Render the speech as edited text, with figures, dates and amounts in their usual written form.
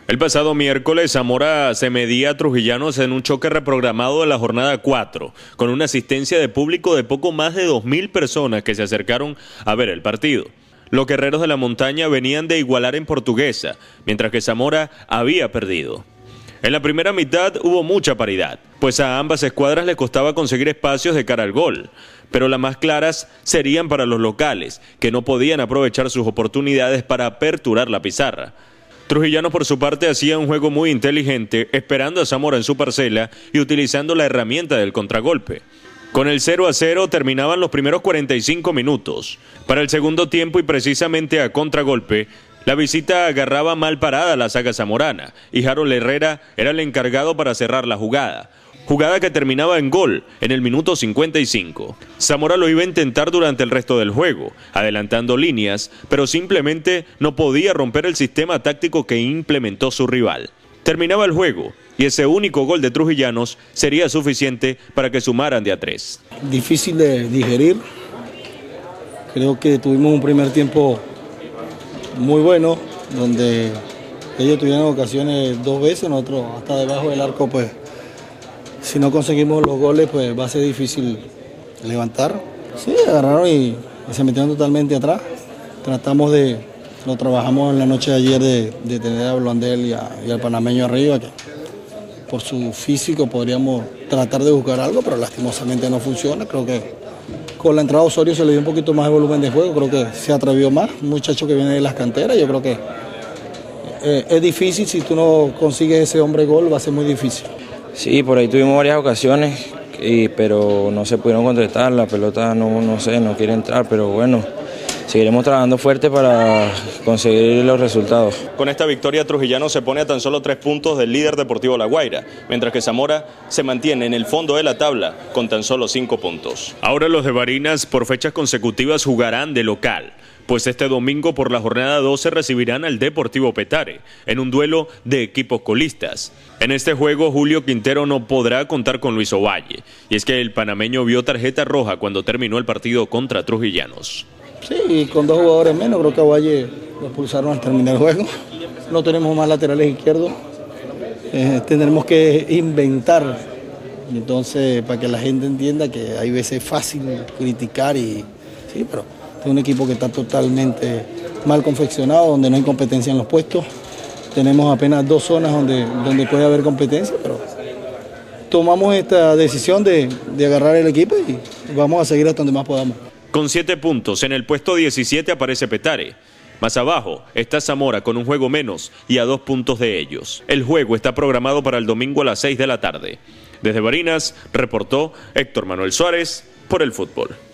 El pasado miércoles, Zamora se medía a Trujillanos en un choque reprogramado de la jornada 4, con una asistencia de público de poco más de 2.000 personas que se acercaron a ver el partido. Los guerreros de la montaña venían de igualar en Portuguesa, mientras que Zamora había perdido. En la primera mitad hubo mucha paridad, pues a ambas escuadras les costaba conseguir espacios de cara al gol, pero las más claras serían para los locales, que no podían aprovechar sus oportunidades para aperturar la pizarra. Trujillanos por su parte hacía un juego muy inteligente, esperando a Zamora en su parcela y utilizando la herramienta del contragolpe. Con el 0-0 terminaban los primeros 45 minutos. Para el segundo tiempo y precisamente a contragolpe, la visita agarraba mal parada a la saga zamorana y Harold Herrera era el encargado para cerrar la jugada. Jugada que terminaba en gol en el minuto 55. Zamora lo iba a intentar durante el resto del juego, adelantando líneas, pero simplemente no podía romper el sistema táctico que implementó su rival. Terminaba el juego y ese único gol de Trujillanos sería suficiente para que sumaran de a 3. Difícil de digerir. Creo que tuvimos un primer tiempo muy bueno, donde ellos tuvieron ocasiones 2 veces, nosotros hasta debajo del arco, pues si no conseguimos los goles, pues va a ser difícil levantar. Sí, agarraron y se metieron totalmente atrás. Lo trabajamos en la noche de ayer de tener a Blondel y al panameño arriba, que por su físico podríamos tratar de buscar algo, pero lastimosamente no funciona. Creo que con la entrada de Osorio se le dio un poquito más de volumen de juego, creo que se atrevió más. Un muchacho que viene de las canteras, yo creo que es difícil, si tú no consigues ese hombre gol va a ser muy difícil. Sí, por ahí tuvimos varias ocasiones, pero no se pudieron contestar, la pelota no quiere entrar, pero bueno, seguiremos trabajando fuerte para conseguir los resultados. Con esta victoria, Trujillano se pone a tan solo 3 puntos del líder Deportivo La Guaira, mientras que Zamora se mantiene en el fondo de la tabla con tan solo 5 puntos. Ahora los de Barinas por fechas consecutivas jugarán de local, pues este domingo por la jornada 12 recibirán al Deportivo Petare, en un duelo de equipos colistas. En este juego, Julio Quintero no podrá contar con Luis Ovalle, y es que el panameño vio tarjeta roja cuando terminó el partido contra Trujillanos. Sí, y con 2 jugadores menos, creo que a Ovalle lo expulsaron al terminar el juego. No tenemos más laterales izquierdos, tendremos que inventar, entonces para que la gente entienda que hay veces fácil criticar, sí, pero es un equipo que está totalmente mal confeccionado, donde no hay competencia en los puestos. Tenemos apenas 2 zonas donde puede haber competencia, pero tomamos esta decisión de agarrar el equipo y vamos a seguir hasta donde más podamos. Con 7 puntos, en el puesto 17 aparece Petare. Más abajo está Zamora con un juego menos y a 2 puntos de ellos. El juego está programado para el domingo a las 6 de la tarde. Desde Barinas, reportó Héctor Manuel Suárez por El Fútbol.